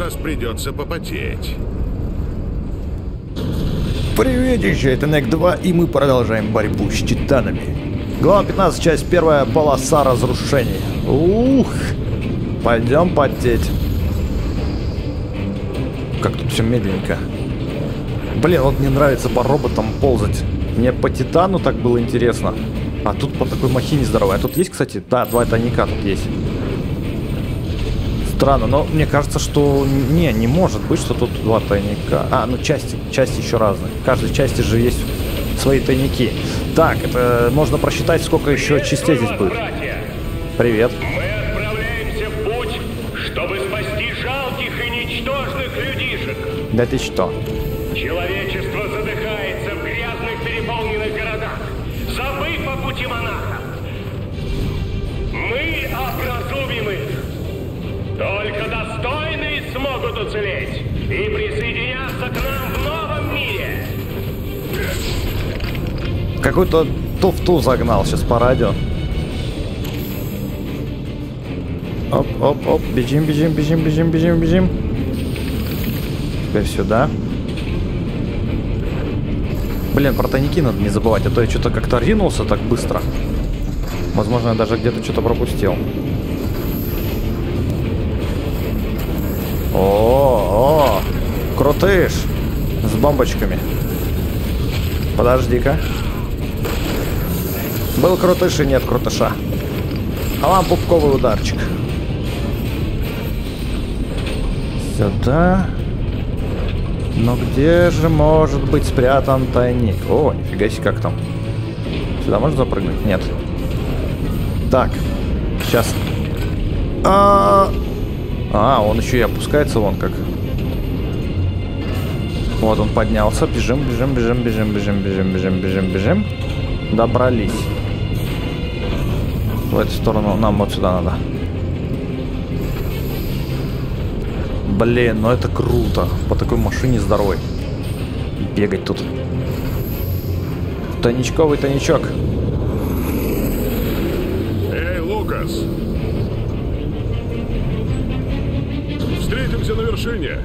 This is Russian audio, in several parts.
раз придется попотеть. Приветище, это NEC 2, и мы продолжаем борьбу с титанами. Глава 15, часть 1, полоса разрушений. Ух, пойдем потеть. Как тут все медленненько. Блин, вот мне нравится по роботам ползать. Мне по титану так было интересно. А тут по такой махине здоровой. А тут есть, кстати, да, два тайника тут есть. Странно, но мне кажется, что не может быть, что тут два тайника. А, ну части еще разные. В каждой части же есть свои тайники. Так, это можно просчитать, сколько еще частей здесь будет. Привет. Мы отправляемся в путь, чтобы спасти жалких и ничтожных людишек. Да ты что? Человечество задыхается в грязных переполненных городах, забыв о пути монахов. Мы образумим их. Только достойные смогут уцелеть и присоединяться к нам в новом мире. Какую-то туфту загнал сейчас по радио. Оп. Бежим. Теперь сюда. Блин, про тайники надо не забывать, а то я что-то как-то ринулся так быстро. Возможно, я даже где-то что-то пропустил. О, крутыш с бомбочками. Подожди-ка. Был крутыш и нет крутыша. А вам пупковый ударчик. Сюда. Но где же может быть спрятан тайник? О, нифига себе, как там. Сюда можно запрыгнуть? Нет. Так. Сейчас. Он еще и опускается вон как. Вот он поднялся. Бежим. Добрались. В эту сторону. Нам вот сюда надо. Блин, ну это круто. По такой машине здоровой. Бегать тут. Тайничковый тайничок. Эй, Лукас! Встретимся на вершине.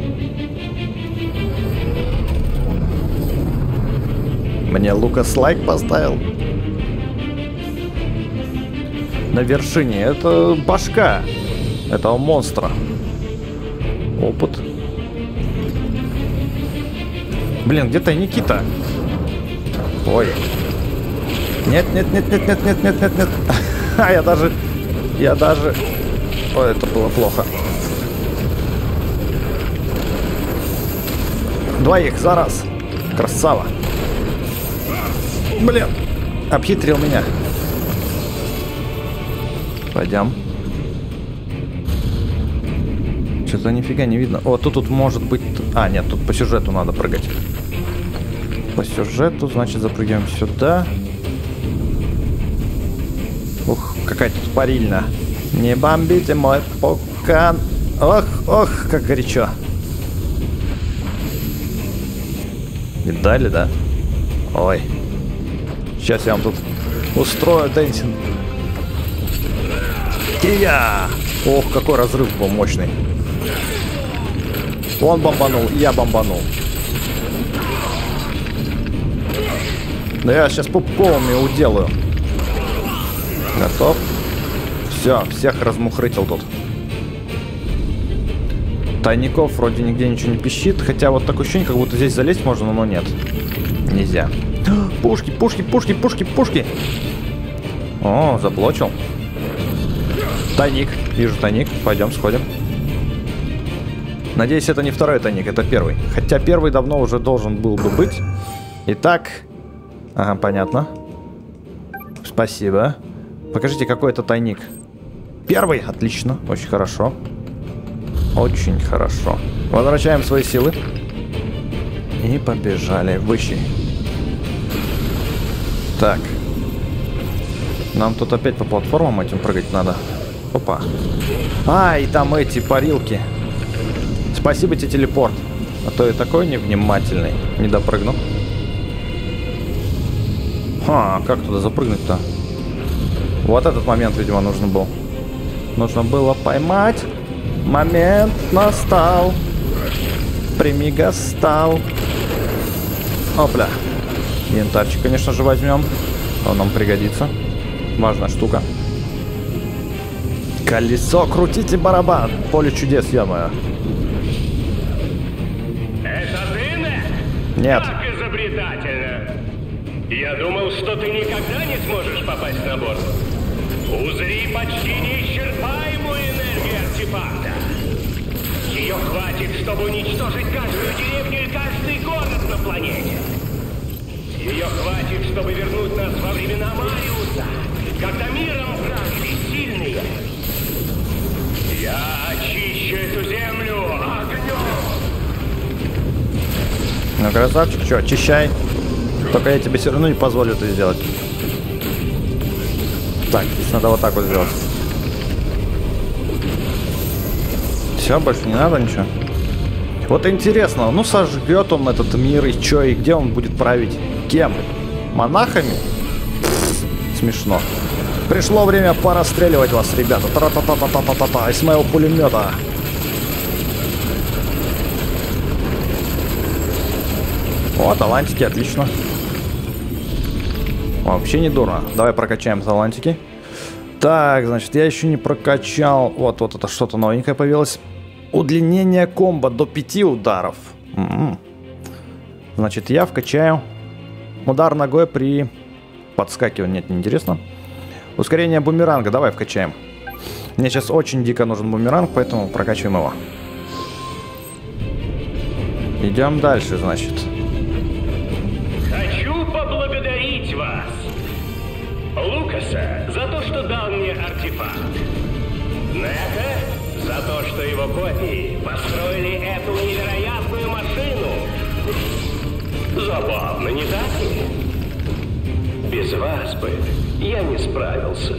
Мне Лукас лайк поставил. На вершине. Это башка этого монстра. Опыт. Блин, где тайники-то? Ой. Нет. Я даже... Ой, это было плохо. Двоих за раз. Красава. Блин. Обхитрил меня. Пойдем. Что-то нифига не видно. О, тут может быть... А, нет, тут по сюжету надо прыгать. По сюжету, значит, запрыгиваем сюда. Ух, какая тут парильна. Не бомбите мой пукан. Ох, как горячо. Видали, да? Ой. Сейчас я вам тут устрою дэнсинг. Кия! Ох, какой разрыв был мощный. Он бомбанул, я бомбанул. Да я сейчас пупковыми уделаю. Готов? Все, всех размухрытил тут. Тайников вроде нигде ничего не пищит. Хотя вот такое ощущение, как будто здесь залезть можно, но нет. Нельзя. Пушки. О, заблочил. Тайник. Вижу тайник. Пойдем, сходим. Надеюсь, это не второй тайник, это первый. Хотя первый давно уже должен был бы быть. Итак. Ага, понятно. Спасибо. Покажите, какой это тайник. Первый. Отлично. Очень хорошо. Очень хорошо. Возвращаем свои силы. И побежали. Выше. Так. Нам тут опять по платформам этим прыгать надо. Опа. А, и там эти парилки. Спасибо тебе, телепорт. А то я такой невнимательный. Не допрыгну. Как туда запрыгнуть-то? Вот этот момент, видимо, нужно был. Нужно было поймать. Момент настал. Примига стал. Опля. Янтарчик, конечно же, возьмем. Он нам пригодится. Важная штука. Колесо, крутите барабан. Поле чудес, ё-моё. Это ты, Нек? Нет. Как изобретательно. Я думал, что ты никогда не сможешь попасть на борт. Узри почти неисчерпаемую энергию артефакта. Ее хватит, чтобы уничтожить каждую деревню и каждый город на планете. Ее хватит, чтобы вернуть нас во времена Мариуса, когда миром правили сильные. Я очищу эту землю огнем. Ну, красавчик, что, очищай. Только я тебе все равно не позволю это сделать. Так, здесь надо вот так вот сделать. Все, больше не надо ничего. Вот интересно, ну сожгет он этот мир, и что, и где он будет править? Кем? Монахами? Смешно. Пришло время порастреливать вас, ребята. Тра-та-та-та-та-та-та-та. Из моего пулемета. О, талантики, отлично. Вообще не дурно. Давай прокачаем талантики. Так, значит, я еще не прокачал. Вот это что-то новенькое появилось. Удлинение комбо до 5 ударов. Значит, я вкачаю удар ногой при подскакивании. Нет, неинтересно. Ускорение бумеранга. Давай вкачаем. Мне сейчас очень дико нужен бумеранг, поэтому прокачиваем его. Идем дальше, значит. Хочу поблагодарить вас, Лукаса, за то, что дал мне артефакт. Нека за то, что его копии построили эту невероятную машину. Забавно, не так ли? Без вас бы я не справился.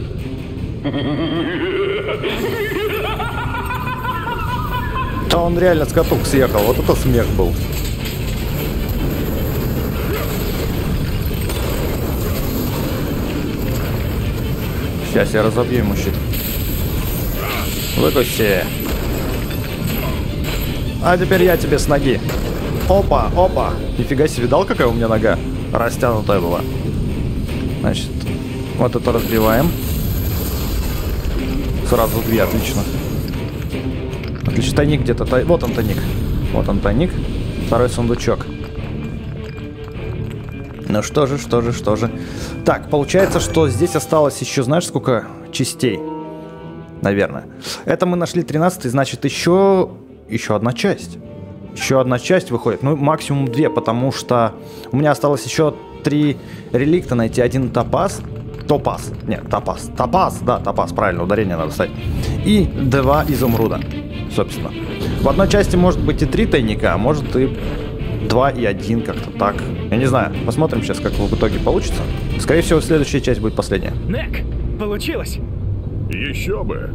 Да он реально с каток съехал. Вот это смех был. Сейчас я разобью ему щит. Выкуси. А теперь я тебе с ноги. Опа, опа. Нифига себе, видал, какая у меня нога растянутая была. Значит, вот это разбиваем. Сразу две, отлично. Отлично, тайник где-то. Вот он тайник. Вот он тайник. Второй сундучок. Ну что же. Так, получается, что здесь осталось еще, знаешь, сколько частей? Наверное. Это мы нашли 13, значит, еще одна часть. Еще одна часть выходит. Ну, максимум 2, потому что у меня осталось еще 3 реликта найти. Один топаз. Топаз. Нет, топаз. Топаз, да, топаз, правильно, ударение надо ставить. И 2 изумруда, собственно. В одной части может быть и 3 тайника, а может и 2 и 1, как-то так. Я не знаю, посмотрим сейчас, как в итоге получится. Скорее всего, следующая часть будет последняя. Нек, получилось! Еще бы.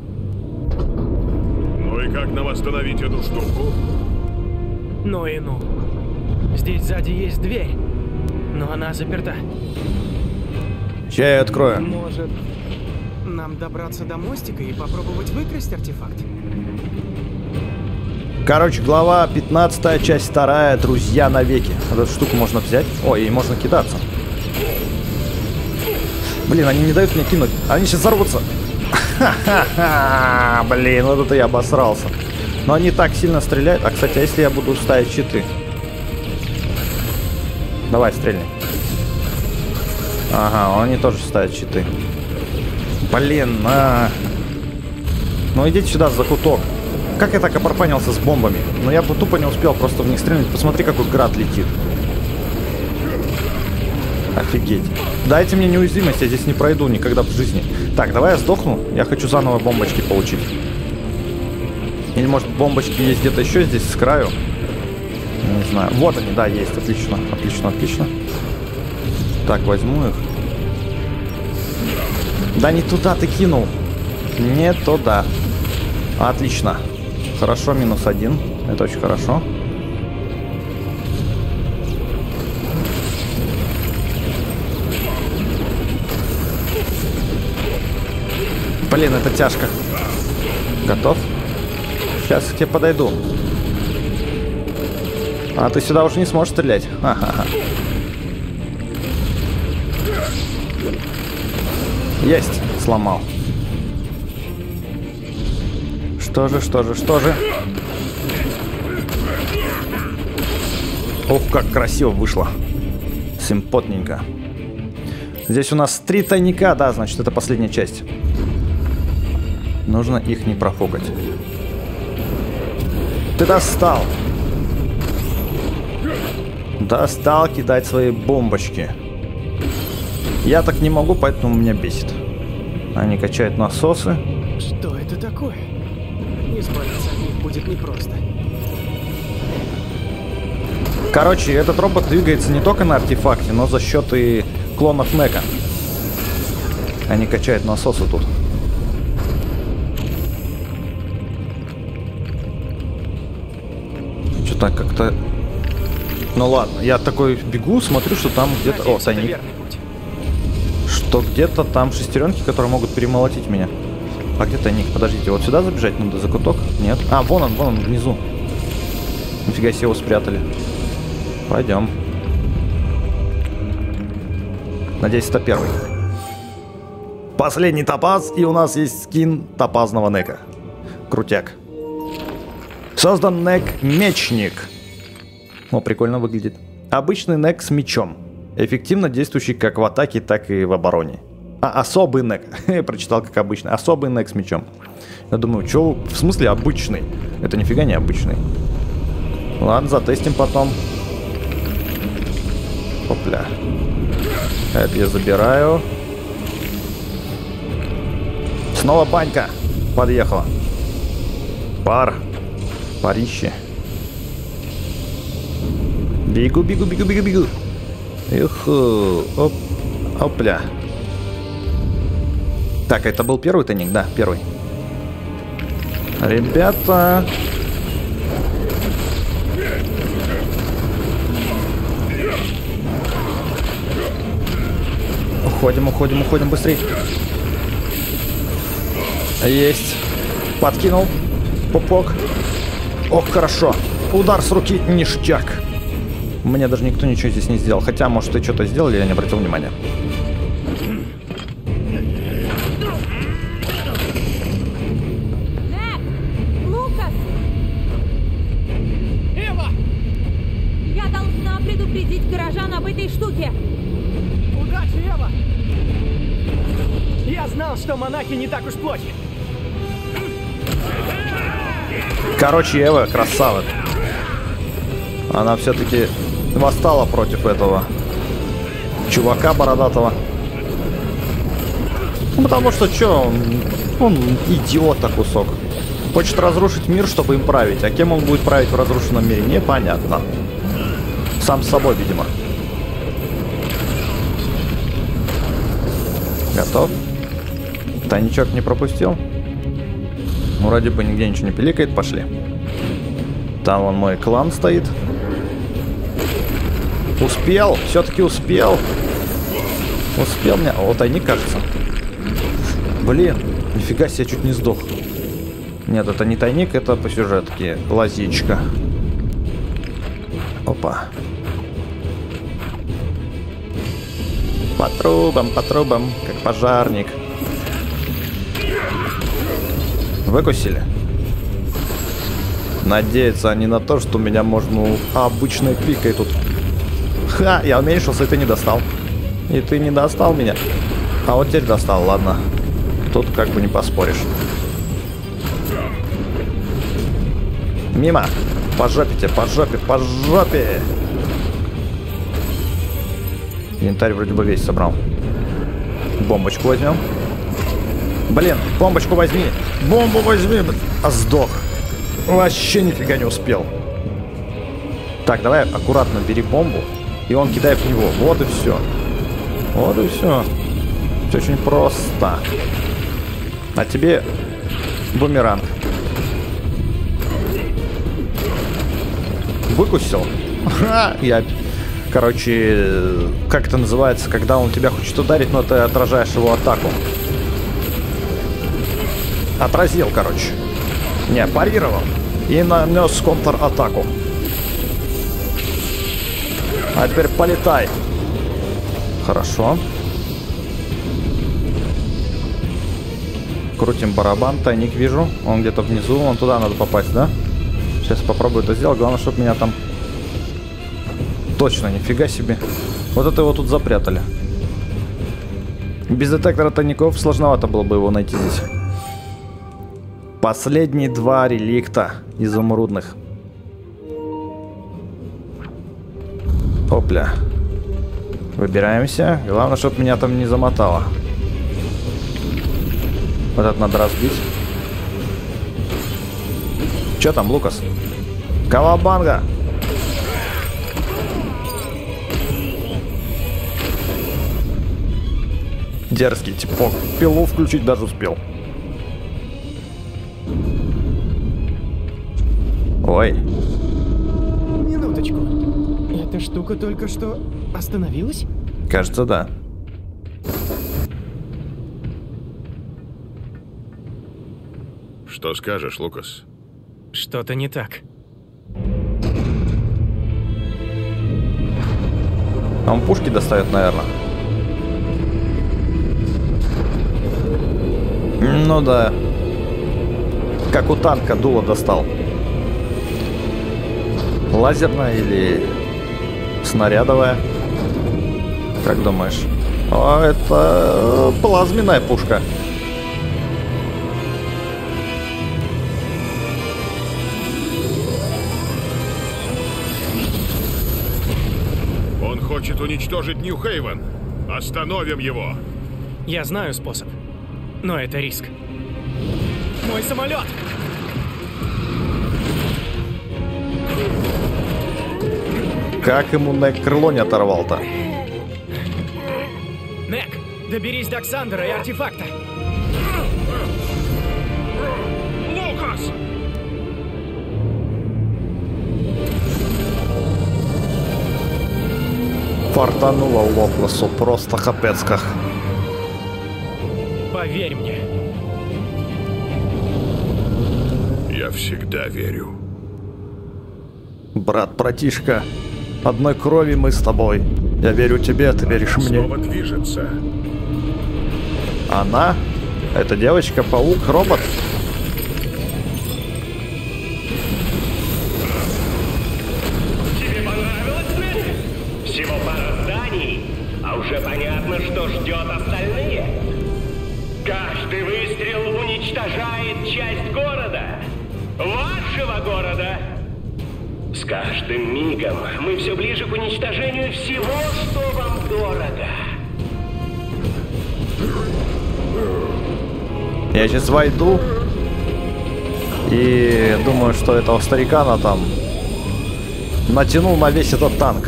Ну и как нам остановить эту штуку? Ну и ну. Здесь сзади есть дверь, но она заперта. Сейчас я ее открою. Может, нам добраться до мостика и попробовать выкрасть артефакт? Короче, глава 15, часть 2, друзья навеки. Вот эту штуку можно взять. Ой, ей можно кидаться. Блин, они не дают мне кинуть. Они сейчас взорвутся. Ха-ха-ха. Блин, вот это я обосрался. Но они так сильно стреляют. А, кстати, а если я буду ставить щиты? Давай, стрельни. Ага, они тоже ставят щиты. Блин, ну идите сюда, за куток. Как я так опорпанился с бомбами? Ну я бы тупо не успел просто в них стрельнуть. Посмотри, какой град летит. Офигеть. Дайте мне неуязвимость, я здесь не пройду никогда в жизни. Так, давай я сдохну. Я хочу заново бомбочки получить. Или может бомбочки есть где-то еще здесь с краю? Не знаю. Вот они, да, есть. Отлично, отлично, отлично. Так, возьму их. Да не туда ты кинул. Не туда. Отлично. Хорошо, -1. Это очень хорошо. Блин, это тяжко. Готов? Сейчас к тебе подойду. А ты сюда уже не сможешь стрелять. Ха-ха-ха. Есть. Сломал. Что же? Ох, как красиво вышло. Симпотненько. Здесь у нас 3 тайника, да, значит, это последняя часть. Нужно их не профукать. Ты достал. Достал кидать свои бомбочки. Я так не могу, поэтому меня бесит. Они качают насосы. Что это такое? Избавиться от них будет непросто. Короче, этот робот двигается не только на артефакте, но за счет и клонов Нека. Они качают насосы тут. Что-то как-то... Ну ладно, я такой бегу, смотрю, что там где-то... О, тайник. Что где-то там шестеренки, которые могут перемолотить меня. А где тайник? Подождите, вот сюда забежать надо, за куток? Нет. А, вон он, внизу. Нифига себе, его спрятали. Пойдем. Надеюсь, это первый. Последний топаз, и у нас есть скин топазного Нека. Крутяк. Создан Нек-мечник. О, прикольно выглядит. Обычный Нек с мечом. Эффективно действующий как в атаке, так и в обороне. А, особый Нек. Я прочитал как обычный. Особый Нек с мечом. Я думаю, что в смысле обычный? Это нифига не обычный. Ладно, затестим потом. Опля. Это я забираю. Снова банька подъехала. Пар. Парище. Бегу. Эх, оп. Опля. Так, это был первый тайник? Да, первый. Ребята. Уходим быстрее. Есть. Подкинул. Пупок. Ох, хорошо. Удар с руки ништяк. Мне даже никто ничего здесь не сделал. Хотя, может, и что-то сделали, я не обратил внимания. Лукас! Эва! Я должна предупредить горожан об этой штуке. Удачи, Эва! Я знал, что монахи не так уж плохи. Короче, Эва красава. Она все-таки восстала против этого чувака бородатого. Ну, потому что, он идиота кусок. Хочет разрушить мир, чтобы им править. А кем он будет править в разрушенном мире, непонятно. Сам с собой, видимо. Готов. Тайничок не пропустил. Ну, вроде бы нигде ничего не пиликает. Пошли. Там вон мой клан стоит. Успел. Все-таки успел. Успел меня. О, тайник, кажется. Блин. Нифига себе, чуть не сдох. Нет, это не тайник, это по сюжетке. Лазичка. Опа. По трубам, как пожарник. Выкусили. Надеются они на то, что меня можно обычной пикой тут. Ха, я уменьшился, и ты не достал. И ты не достал меня. А вот теперь достал, ладно. Тут как бы не поспоришь. Мимо. По жопе тебе, по жопе. Янтарь вроде бы весь собрал. Бомбочку возьмем. Блин, бомбочку возьми. Бомбу возьми. А сдох. Вообще нифига не успел. Так, давай аккуратно бери бомбу. И он кидает в него. Вот и все. Вот и все. Все очень просто. А тебе бумеранг. Выкусил. Я... Короче, как это называется, когда он тебя хочет ударить, но ты отражаешь его атаку. Отразил, короче. Не, парировал. И нанес контр-атаку. А теперь полетай. Хорошо. Крутим барабан, тайник вижу. Он где-то внизу, вон туда надо попасть, да? Сейчас попробую это сделать. Главное, чтобы меня там... Точно, нифига себе. Вот это его тут запрятали. Без детектора тайников сложновато было бы его найти здесь. Последние 2 реликта изумрудных. Опля. Выбираемся. Главное, чтобы меня там не замотало. Вот это надо разбить. Че там, Лукас? Кавабанга! Дерзкий типок. Пилу включить даже успел. Ой. Минуточку. Эта штука только что остановилась? Кажется, да. Что скажешь, Лукас? Что-то не так. Он пушки достает, наверное. Ну да. Как у танка дуло достал. Лазерная или снарядовая? Как думаешь? О, это плазменная пушка. Он хочет уничтожить Нью-Хейвен. Остановим его. Я знаю способ. Но это риск. Мой самолет! Как ему на крыло не оторвал-то? Нек, доберись до Ксандера и артефакта. Лукас! Фартануло Локласу, просто капец как. Поверь мне. Я всегда верю. Брат-братишка, одной крови мы с тобой. Я верю тебе, ты веришь мне. Снова движется. Она? Это девочка-паук, робот? Тебе понравилось, Нек? Всего пара зданий, а уже понятно, что ждет остальные. Каждый выстрел уничтожает часть города. Вашего города. С каждым мигом мы все ближе к уничтожению всего, что вам дорого. Я сейчас войду и думаю, что этого старикана там натянул на весь этот танк.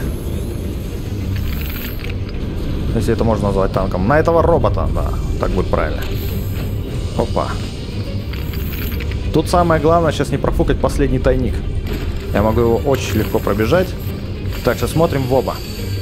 Если это можно назвать танком. На этого робота, да, так будет правильно. Опа. Тут самое главное сейчас не профукать последний тайник. Я могу его очень легко пробежать. Так что смотрим в оба.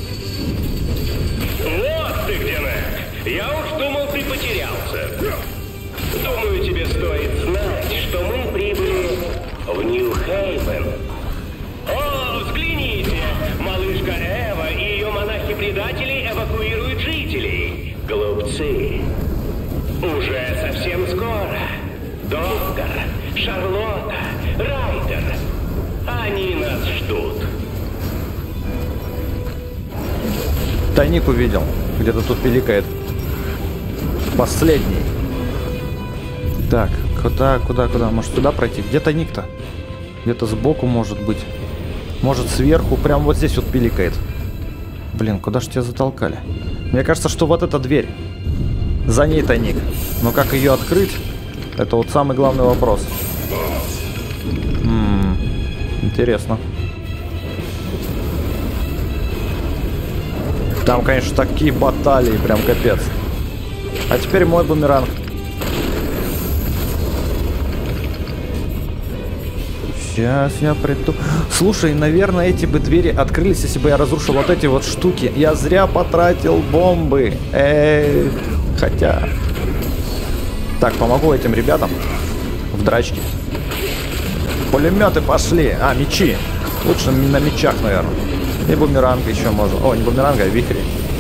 Вот ты где, Нек. Я уж думал, ты потерялся. Думаю, тебе стоит знать, что мы прибыли в Нью-Хейвен. О, взгляните! Малышка Эва и ее монахи-предатели эвакуируют жителей. Глупцы. Уже совсем скоро. Доктор, Шарлотта, Райдер. Они нас ждут. Тайник увидел. Где-то тут пиликает. Последний. Так, куда? Может сюда пройти? Где тайник-то? Где-то сбоку может быть. Может сверху. Прям вот здесь вот пиликает. Блин, куда ж тебя затолкали? Мне кажется, что вот эта дверь. За ней тайник. Но как ее открыть? Это вот самый главный вопрос. Интересно. Там, конечно, такие баталии, прям капец. А теперь мой бумеранг. Сейчас я приду. Слушай, наверное, эти бы двери открылись, если бы я разрушил вот эти вот штуки. Я зря потратил бомбы. Хотя... Так, помогу этим ребятам в драчке. Пулеметы пошли. А, мечи. Лучше на мечах, наверное. И бумеранг еще можно. О, не бумеранг, а вихри.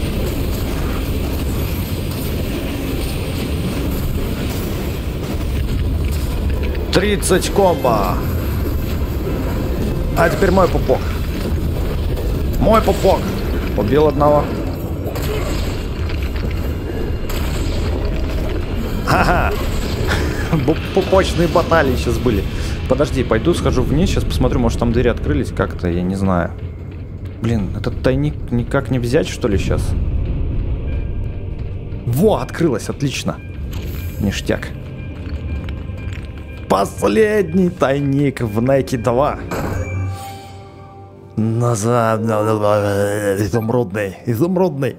«30 комбо. А теперь мой пупок. Мой пупок. Убил одного. Ха-ха. Пупочные баталии сейчас были. Подожди, пойду схожу вниз, сейчас посмотрю, может там двери открылись как-то, я не знаю. Блин, этот тайник никак не взять, что ли, сейчас? Во, открылось, отлично. Ништяк. Последний тайник в Неке 2. Назад. Изумрудный. Изумрудный.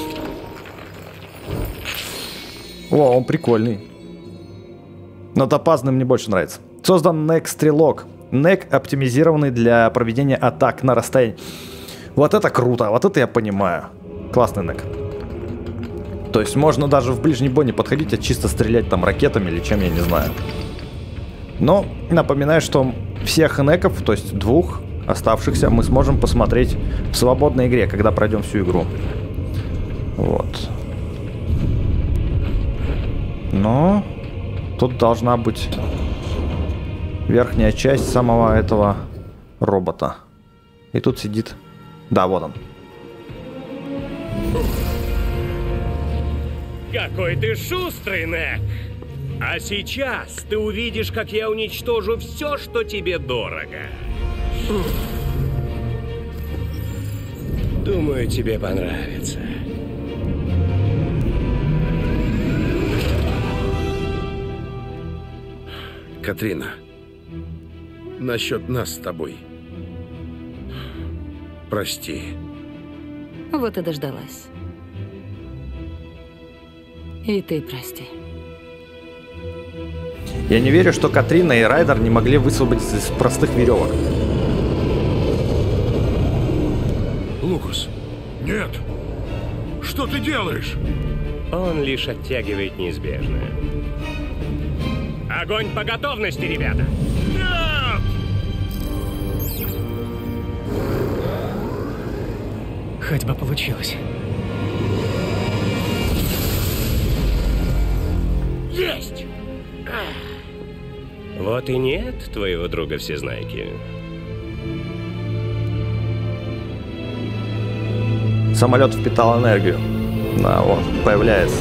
О, он прикольный. Но топазный мне больше нравится. Создан Нек-стрелок. Нек оптимизированный для проведения атак на расстоянии. Вот это круто, вот это я понимаю. Классный Нек. То есть можно даже в ближний бой не подходить, а чисто стрелять там ракетами или чем, я не знаю. Но напоминаю, что всех Неков, то есть 2 оставшихся, мы сможем посмотреть в свободной игре, когда пройдем всю игру. Вот. Но тут должна быть верхняя часть самого этого робота. И тут сидит... Да, вот он. Какой ты шустрый, Нек! А сейчас ты увидишь, как я уничтожу все, что тебе дорого. Думаю, тебе понравится. Катрина, насчет нас с тобой. Прости. Вот и дождалась. И ты прости. Я не верю, что Катрина и Райдер не могли высвободиться из простых веревок. Лукас, нет! Что ты делаешь? Он лишь оттягивает неизбежное. Огонь по готовности, ребята! Нет! Хоть бы получилось. Есть! Вот и нет твоего друга Всезнайки. Самолет впитал энергию. Да, вот, появляется.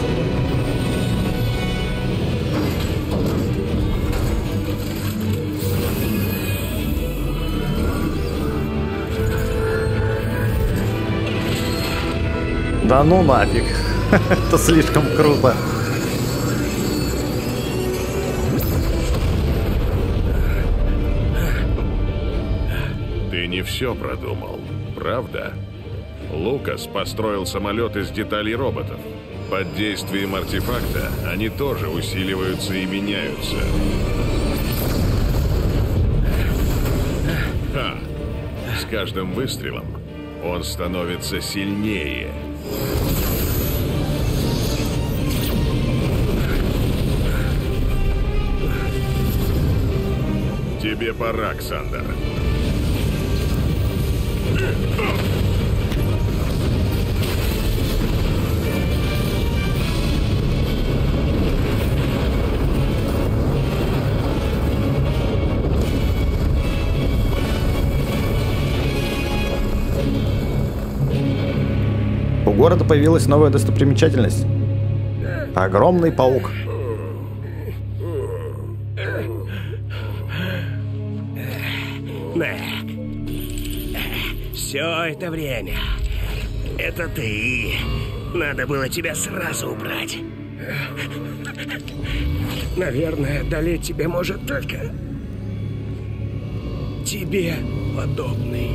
Да ну нафиг. Это слишком круто. Ты не все продумал, правда? Лукас построил самолет из деталей роботов. Под действием артефакта они тоже усиливаются и меняются. Ха! С каждым выстрелом он становится сильнее. Тебе пора, Ксандер. У города появилась новая достопримечательность. Огромный паук. Нек, все это время. Это ты. Надо было тебя сразу убрать. Наверное, одолеть тебя может только тебе подобный.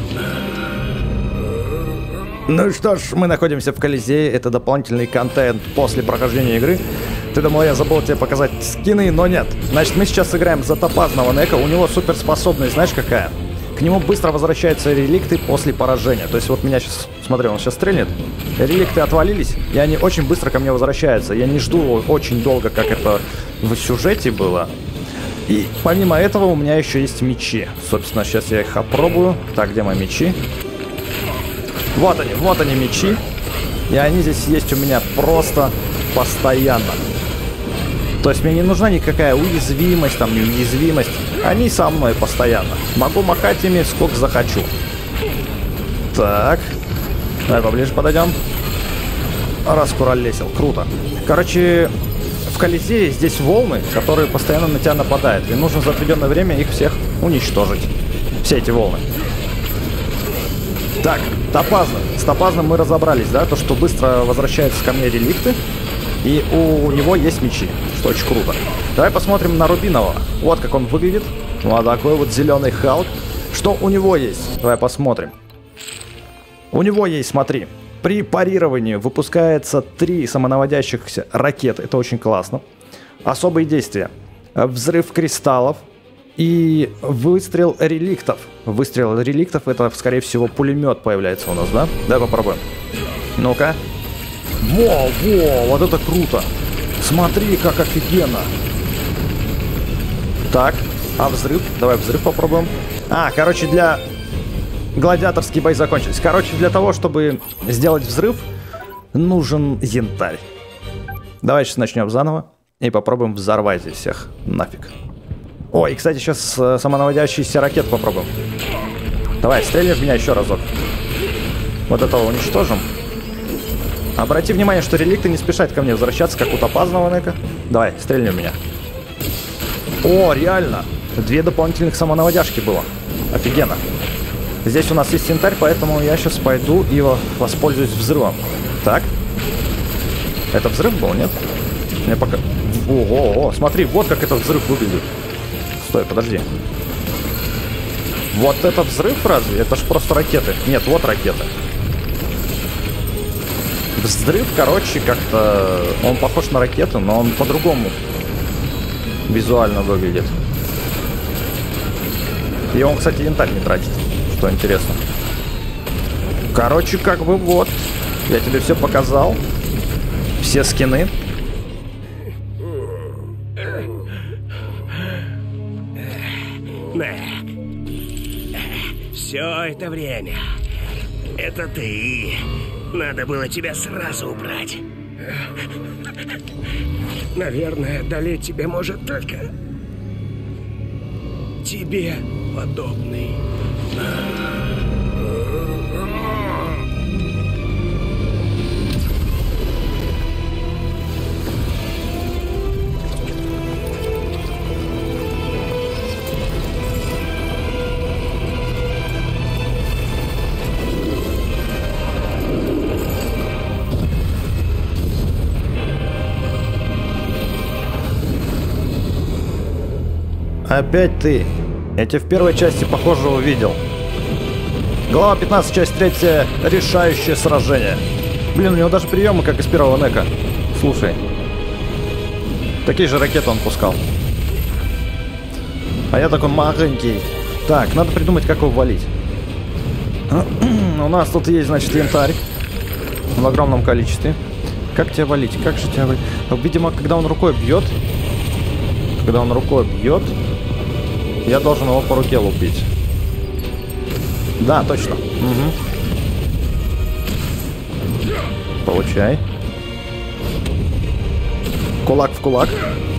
Ну что ж, мы находимся в Колизее. Это дополнительный контент после прохождения игры. Ты думал, я забыл тебе показать скины, но нет. Значит, мы сейчас играем за топазного Нека. У него суперспособность, знаешь какая? К нему быстро возвращаются реликты после поражения. То есть вот меня сейчас, смотри, он сейчас стрельнет. Реликты отвалились, и они очень быстро ко мне возвращаются. Я не жду очень долго, как это в сюжете было. И помимо этого у меня еще есть мечи. Собственно, сейчас я их опробую. Так, где мои мечи? Вот они мечи. И они здесь есть у меня просто постоянно. То есть мне не нужна никакая уязвимость, там, неуязвимость. Они со мной постоянно. Могу махать ими сколько захочу. Так. Давай поближе подойдем. Раскуролесил. Круто. Короче, в Колизее здесь волны, которые постоянно на тебя нападают. И нужно за определенное время их всех уничтожить. Все эти волны. Так, Топазно. С Топазным мы разобрались, да? То, что быстро возвращаются ко мне реликты. И у него есть мечи, что очень круто. Давай посмотрим на Рубинового. Вот как он выглядит. Вот такой вот зеленый Халк. Что у него есть? Давай посмотрим. У него есть, смотри. При парировании выпускается 3 самонаводящихся ракеты. Это очень классно. Особые действия. Взрыв кристаллов и выстрел реликтов. Выстрел реликтов — это, скорее всего, пулемет появляется у нас, да? Давай попробуем. Ну-ка. Во, вот это круто. Смотри, как офигенно. Так, а взрыв? Давай взрыв попробуем. Короче, гладиаторские бои закончились. Короче, для того, чтобы сделать взрыв, нужен янтарь. Давай сейчас начнем заново и попробуем взорвать здесь всех нафиг. Ой, кстати, сейчас самонаводящийся ракет попробуем. Давай, стреляй в меня еще разок. Вот этого уничтожим. Обрати внимание, что реликты не спешат ко мне возвращаться, как у Топазного Нека. Давай, стрельни в меня. О, реально. 2 дополнительных самонаводяшки было. Офигенно. Здесь у нас есть янтарь, поэтому я сейчас пойду и воспользуюсь взрывом. Так. Это взрыв был, нет? Мне пока... Ого, смотри, вот как этот взрыв выглядит. Стой, подожди. Вот это взрыв разве? Это ж просто ракеты. Нет, вот ракеты. Взрыв, короче, как-то... Он похож на ракету, но он по-другому визуально выглядит. И он, кстати, янтарь не тратит, что интересно. Короче, как бы вот. Я тебе все показал. Все скины. Все это время. Это ты. Надо было тебя сразу убрать. Наверное, одолеть тебя может только тебе подобный. Опять ты. Я тебя в первой части, похоже, увидел. Глава 15, часть 3. Решающее сражение. Блин, у него даже приемы, как из первого Нека. Слушай. Такие же ракеты он пускал. А я такой маленький. Так, надо придумать, как его валить. У нас тут есть, значит, янтарь. В огромном количестве. Как тебя валить? Как же тебя валить? Видимо, когда он рукой бьет... я должен его по руке лупить. Да, точно. Угу. Получай. Кулак в кулак.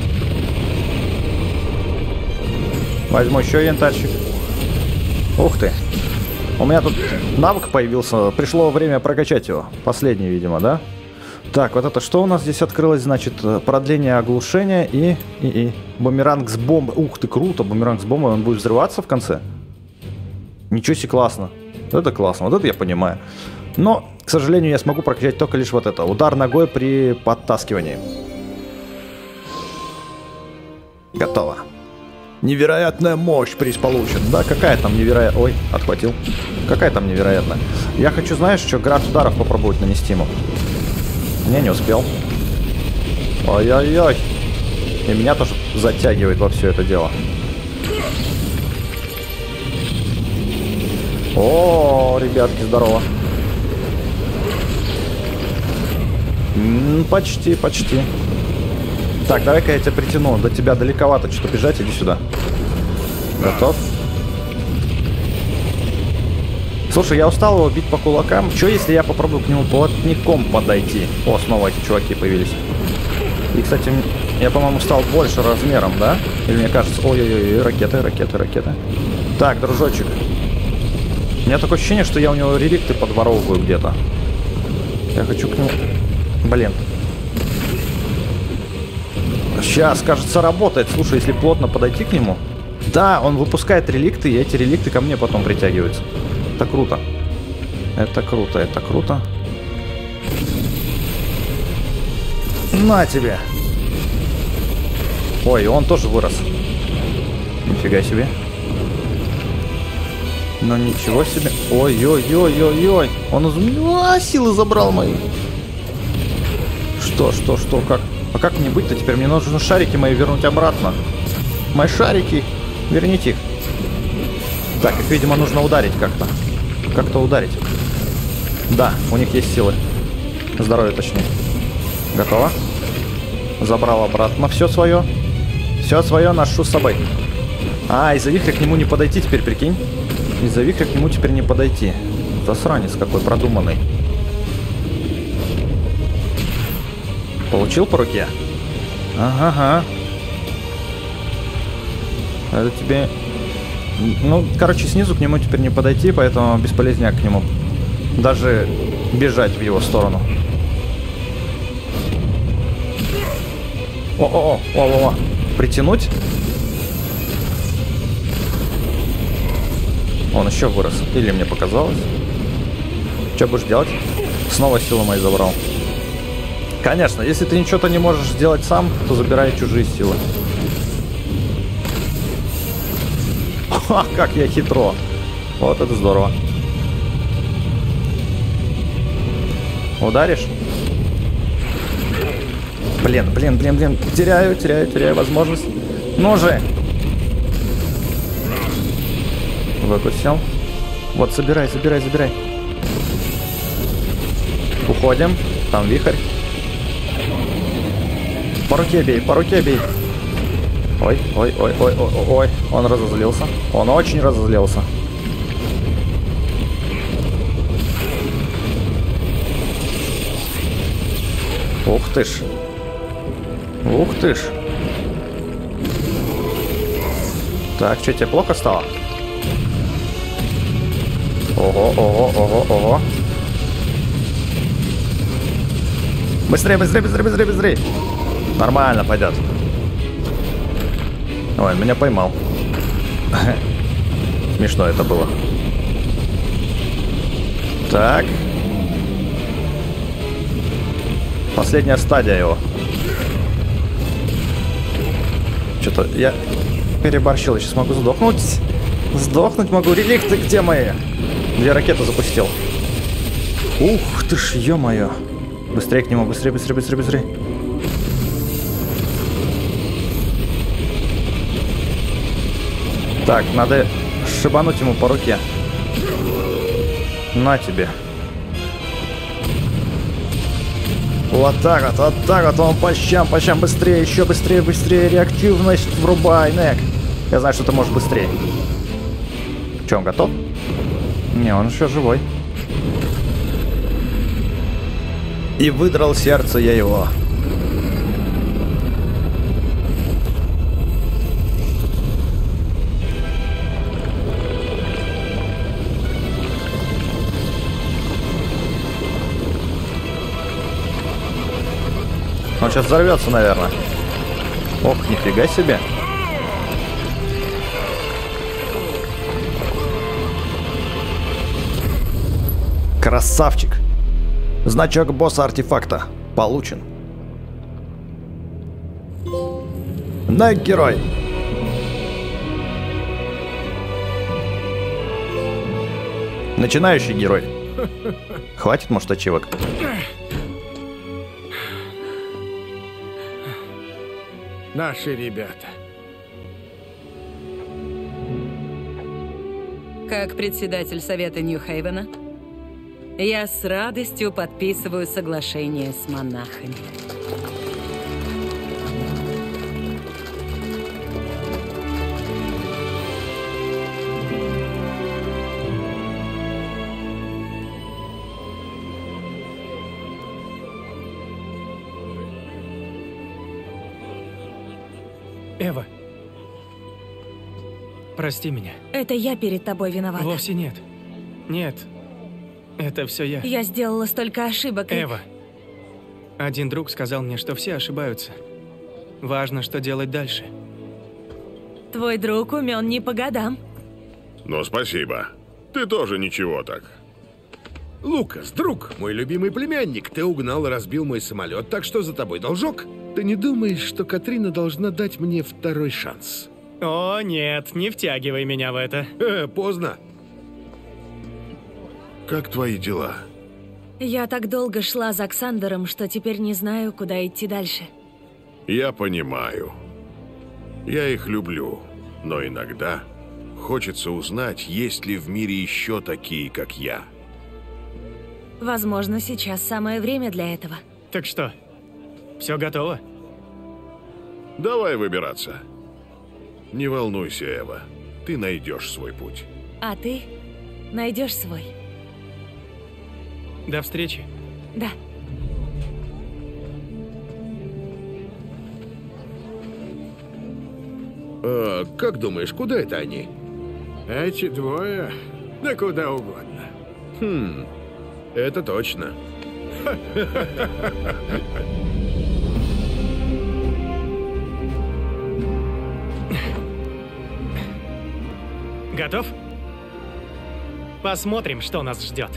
Возьму еще янтарщик. Ух ты. У меня тут навык появился. Пришло время прокачать его. Последний, видимо, да? Так, вот это что у нас здесь открылось? Значит, продление оглушения и бумеранг с бомбой. Ух ты, круто, бумеранг с бомбой. Он будет взрываться в конце? Ничего себе, классно. Это классно, вот это я понимаю. Но, к сожалению, я смогу прокачать только лишь вот это. Удар ногой при подтаскивании. Готово. Невероятная мощь приз получен. Да, какая там невероятная... Ой, отхватил. Какая там невероятная? Я хочу, знаешь, что град ударов попробовать нанести ему. Не успел. Ой-ой-ой. И меня тоже затягивает во все это дело. О, ребятки, здорово. Почти. Так, давай-ка я тебя притяну. До тебя далековато что-то бежать. Иди сюда. Готов? Слушай, я устал его бить по кулакам. Что, если я попробую к нему плотником подойти? О, снова эти чуваки появились. И, кстати, я, по-моему, стал больше размером, да? Или мне кажется... Ой-ой-ой, ракеты. Так, дружочек. У меня такое ощущение, что я у него реликты подворовываю где-то. Я хочу к нему... Блин. Сейчас, кажется, работает. Слушай, если плотно подойти к нему... Да, он выпускает реликты, и эти реликты ко мне потом притягиваются. Это круто. Это круто. На тебе. Ой, он тоже вырос. Нифига себе. Ну ничего себе. Ой-ой-ой-ой-ой. Он из меня силы забрал мои. Что, как? А как мне быть-то теперь? Мне нужно шарики мои вернуть обратно. Мои шарики. Верните их. Так, их, видимо, нужно ударить как-то. Как-то ударить. Да, у них есть силы. Здоровье, точнее. Готово. Забрал обратно все свое. Все свое ношу с собой. А, из-за вихря к нему не подойти теперь, прикинь. Из-за вихря к нему теперь не подойти. Засранец какой продуманный. Получил по руке? Ага. Это тебе... Ну, короче, снизу к нему теперь не подойти, поэтому бесполезняк к нему. Даже бежать в его сторону. О. Притянуть. Он еще вырос. Или мне показалось? Что будешь делать? Снова силы мои забрал. Конечно, если ты ничего-то не можешь сделать сам, то забирай чужие силы. Ха, как я хитро. Вот это здорово. Ударишь? Блин. Теряю возможность. Ну же! Выкусил. Вот, забирай. Уходим. Там вихрь. По руке бей. Ой. Он разозлился. Он очень разозлился. Ух ты ж. Так, что, тебе плохо стало? Ого. Быстрее. Нормально пойдет. Ой, он меня поймал. Смешно это было. Так. Последняя стадия его. Что-то я переборщил. Я сейчас могу сдохнуть. Сдохнуть могу. Реликты где мои? 2 ракеты запустил. Ух ты ж, ё-моё. Быстрее к нему, быстрее. Так, надо шибануть ему по руке. На тебе. Вот так вот, он по щам, быстрее, еще быстрее, реактивность врубай, Нек. Я знаю, что ты можешь быстрее. Че, он готов? Не, он еще живой. И выдрал сердце я его. Он сейчас взорвется, наверное. Ох, нифига себе. Красавчик. Значок босса артефакта получен. Нек, герой. Начинающий герой. Хватит, может, ачивок? Наши ребята. Как председатель Совета Нью-Хейвена, я с радостью подписываю соглашение с монахами. Эва. Прости меня. Это я перед тобой виновата. Вовсе нет. Нет. Это все я. Я сделала столько ошибок. Эва. Один друг сказал мне, что все ошибаются. Важно, что делать дальше. Твой друг умен не по годам. Ну, спасибо. Ты тоже ничего так. Лукас, друг, мой любимый племянник, ты угнал и разбил мой самолет, так что за тобой должок. Ты не думаешь, что Катрина должна дать мне второй шанс? О, нет, не втягивай меня в это. Поздно. Как твои дела? Я так долго шла за Ксандером, что теперь не знаю, куда идти дальше. Я понимаю. Я их люблю, но иногда хочется узнать, есть ли в мире еще такие, как я. Возможно, сейчас самое время для этого. Так что, все готово? Давай выбираться. Не волнуйся, Эва. Ты найдешь свой путь. А ты найдешь свой. До встречи. Да. Как думаешь, куда это они? Эти двое? Да куда угодно. Это точно. Готов? Посмотрим, что нас ждет.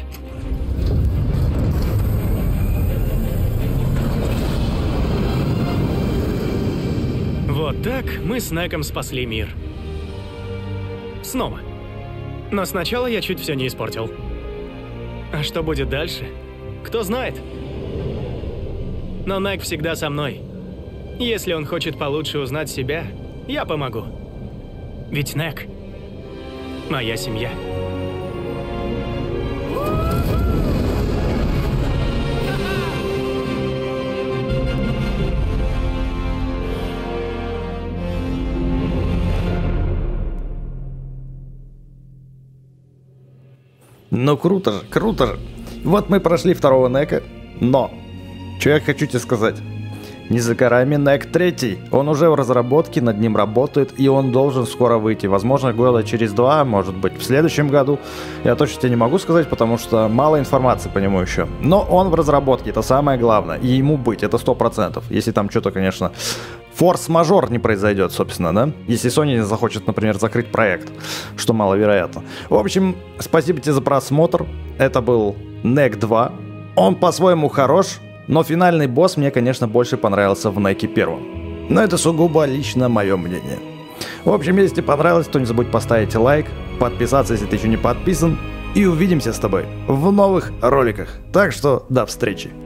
Вот так мы с Неком спасли мир. Снова. Но сначала я чуть все не испортил. А что будет дальше? Кто знает. Но Нек всегда со мной. Если он хочет получше узнать себя, я помогу. Ведь Нек — моя семья. Ну круто же, круто же. Вот мы прошли второго Нека, но что я хочу тебе сказать. Не за горами Нек 3. Он уже в разработке, над ним работает, и он должен скоро выйти. Возможно, года через 2, может быть, в следующем году. Я точно тебе не могу сказать, потому что мало информации по нему еще. Но он в разработке, это самое главное. И ему быть, это 100%. Если там что-то, конечно, форс-мажор не произойдет, собственно, да? Если Sony не захочет, например, закрыть проект, что маловероятно. В общем, спасибо тебе за просмотр. Это был Нек 2. Он по-своему хорош. Но финальный босс мне, конечно, больше понравился в Неке 1. Но это сугубо лично мое мнение. В общем, если тебе понравилось, то не забудь поставить лайк, подписаться, если ты еще не подписан. И увидимся с тобой в новых роликах. Так что до встречи.